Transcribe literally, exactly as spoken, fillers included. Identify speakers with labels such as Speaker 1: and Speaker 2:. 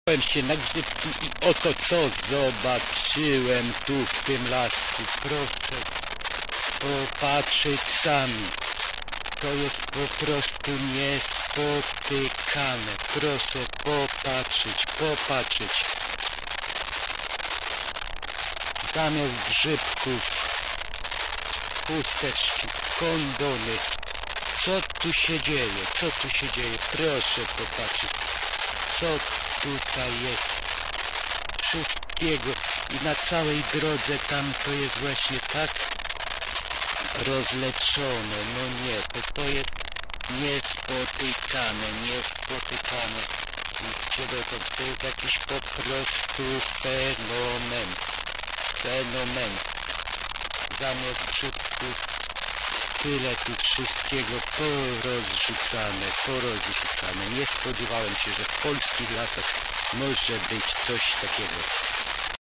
Speaker 1: Byłem się na grzybki i oto co zobaczyłem tu w tym lasku. Proszę popatrzeć sami. To jest po prostu niespotykane. Proszę popatrzeć, popatrzeć. Zamiast grzybków, chusteczki, kondony. Co tu się dzieje? Co tu się dzieje? Proszę popatrzeć. Co tutaj jest? Wszystkiego. I na całej drodze tam to jest właśnie tak rozleczone. No nie, to, to jest niespotykane, niespotykane. Widzicie, to, to jest jakiś po prostu fenomen. Fenomen. Zamiast grzybków tyle tu wszystkiego porozrzucane, porozrzucane. Nie spodziewałem się, że w polskich lasach może być coś takiego.